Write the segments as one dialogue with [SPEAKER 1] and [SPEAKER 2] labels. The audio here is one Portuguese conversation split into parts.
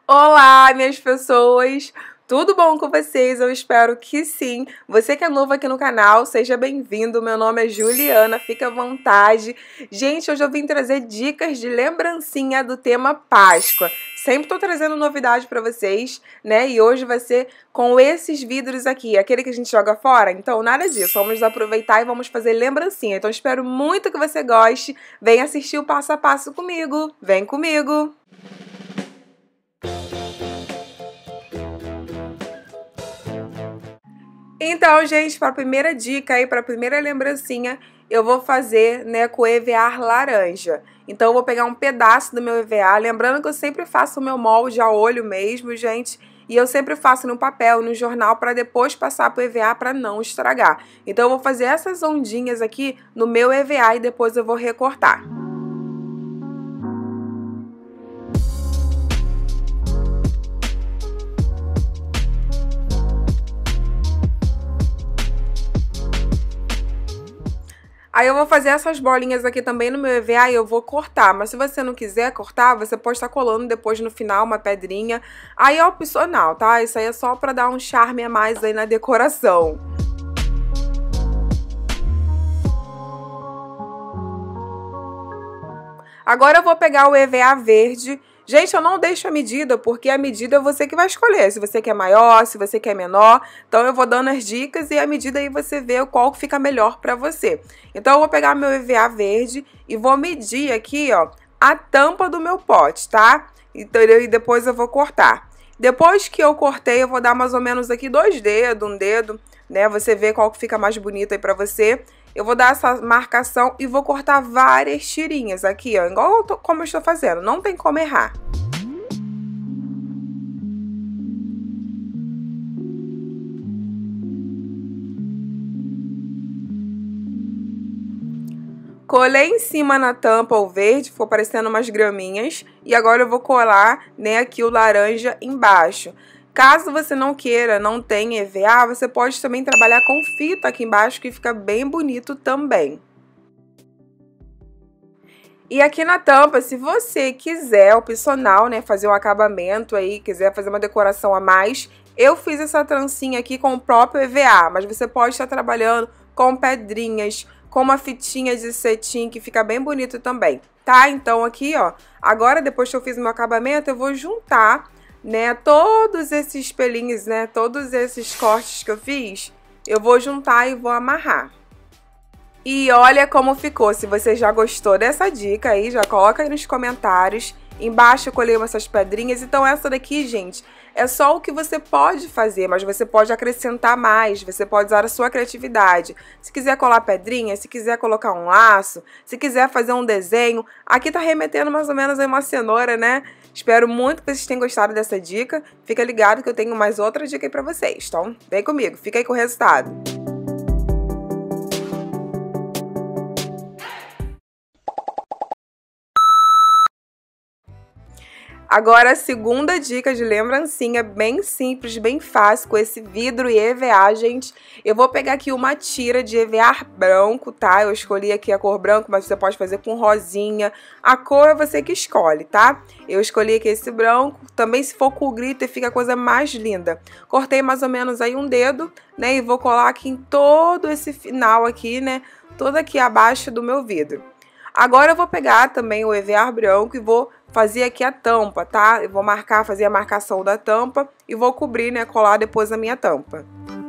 [SPEAKER 1] Olá, minhas pessoas! Tudo bom com vocês? Eu espero que sim. Você que é novo aqui no canal, seja bem-vindo. Meu nome é Juliana, fica à vontade. Gente, hoje eu vim trazer dicas de lembrancinha do tema Páscoa. Sempre tô trazendo novidade pra vocês, né? E hoje vai ser com esses vidros aqui, aquele que a gente joga fora. Então, nada disso. Vamos aproveitar e vamos fazer lembrancinha. Então, espero muito que você goste. Vem assistir o passo a passo comigo. Vem comigo! Então, gente, para a primeira dica aí, para a primeira lembrancinha, eu vou fazer, né, com EVA laranja. Então, eu vou pegar um pedaço do meu EVA, lembrando que eu sempre faço o meu molde a olho mesmo, gente, e eu sempre faço no papel, no jornal, para depois passar para o EVA para não estragar. Então, eu vou fazer essas ondinhas aqui no meu EVA e depois eu vou recortar. Aí eu vou fazer essas bolinhas aqui também no meu EVA e eu vou cortar. Mas se você não quiser cortar, você pode estar colando depois no final uma pedrinha. Aí é opcional, tá? Isso aí é só pra dar um charme a mais aí na decoração. Agora eu vou pegar o EVA verde. Gente, eu não deixo a medida, porque a medida é você que vai escolher. Se você quer maior, se você quer menor. Então, eu vou dando as dicas e a medida aí você vê qual fica melhor pra você. Então, eu vou pegar meu EVA verde e vou medir aqui, ó, a tampa do meu pote, tá? Então, e depois eu vou cortar. Depois que eu cortei, eu vou dar mais ou menos aqui 2 dedos, um dedo, né? Você vê qual que fica mais bonito aí pra você. Eu vou dar essa marcação e vou cortar várias tirinhas aqui, ó, igual como eu estou fazendo. Não tem como errar. Colei em cima na tampa o verde, ficou parecendo umas graminhas. E agora eu vou colar, né, aqui o laranja embaixo. Caso você não queira, não tenha EVA, você pode também trabalhar com fita aqui embaixo, que fica bem bonito também. E aqui na tampa, se você quiser, opcional, né, fazer um acabamento aí, quiser fazer uma decoração a mais, eu fiz essa trancinha aqui com o próprio EVA, mas você pode estar trabalhando com pedrinhas, com uma fitinha de cetim, que fica bem bonito também, tá? Então aqui, ó, agora depois que eu fiz meu acabamento, eu vou juntar, né, todos esses pelinhos, né, todos esses cortes que eu fiz, eu vou juntar e vou amarrar. E olha como ficou. Se você já gostou dessa dica aí, já coloca aí nos comentários. Embaixo eu colei essas pedrinhas. Então essa daqui, gente, é só o que você pode fazer, mas você pode acrescentar mais, você pode usar a sua criatividade. Se quiser colar pedrinha, se quiser colocar um laço, se quiser fazer um desenho, aqui tá remetendo mais ou menos a uma cenoura, né? Espero muito que vocês tenham gostado dessa dica. Fica ligado que eu tenho mais outra dica aí pra vocês, então vem comigo, fica aí com o resultado. Agora, a segunda dica de lembrancinha, bem simples, bem fácil, com esse vidro e EVA, gente. Eu vou pegar aqui uma tira de EVA branco, tá? Eu escolhi aqui a cor branco, mas você pode fazer com rosinha. A cor é você que escolhe, tá? Eu escolhi aqui esse branco. Também, se for com glitter, fica a coisa mais linda. Cortei mais ou menos aí um dedo, né? E vou colar aqui em todo esse final aqui, né? Todo aqui abaixo do meu vidro. Agora eu vou pegar também o EVA branco e vou fazer aqui a tampa, tá? Eu vou marcar, fazer a marcação da tampa e vou cobrir, né, colar depois a minha tampa.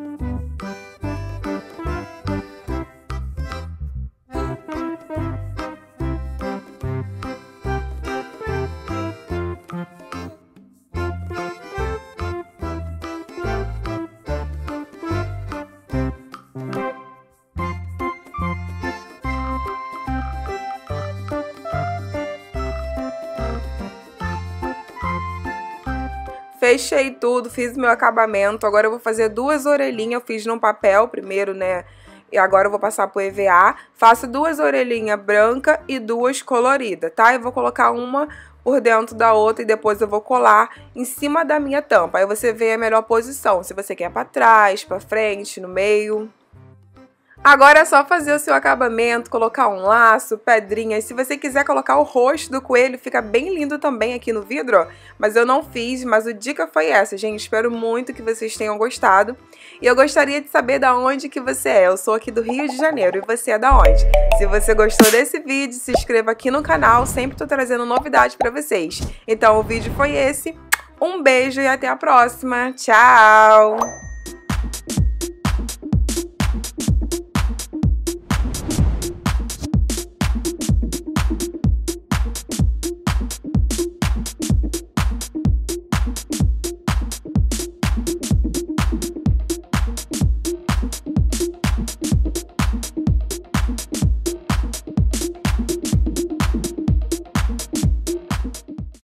[SPEAKER 1] Fechei tudo, fiz meu acabamento. Agora eu vou fazer 2 orelhinhas. Eu fiz no papel primeiro, né? E agora eu vou passar pro EVA. Faço 2 orelhinhas brancas e 2 coloridas, tá? Eu vou colocar uma por dentro da outra e depois eu vou colar em cima da minha tampa. Aí você vê a melhor posição, se você quer pra trás, pra frente, no meio. Agora é só fazer o seu acabamento, colocar um laço, pedrinhas. Se você quiser colocar o rosto do coelho, fica bem lindo também aqui no vidro, ó. Mas eu não fiz, mas a dica foi essa, gente. Espero muito que vocês tenham gostado. E eu gostaria de saber da onde que você é. Eu sou aqui do Rio de Janeiro e você é da onde? Se você gostou desse vídeo, se inscreva aqui no canal. Sempre tô trazendo novidade pra vocês. Então o vídeo foi esse. Um beijo e até a próxima. Tchau!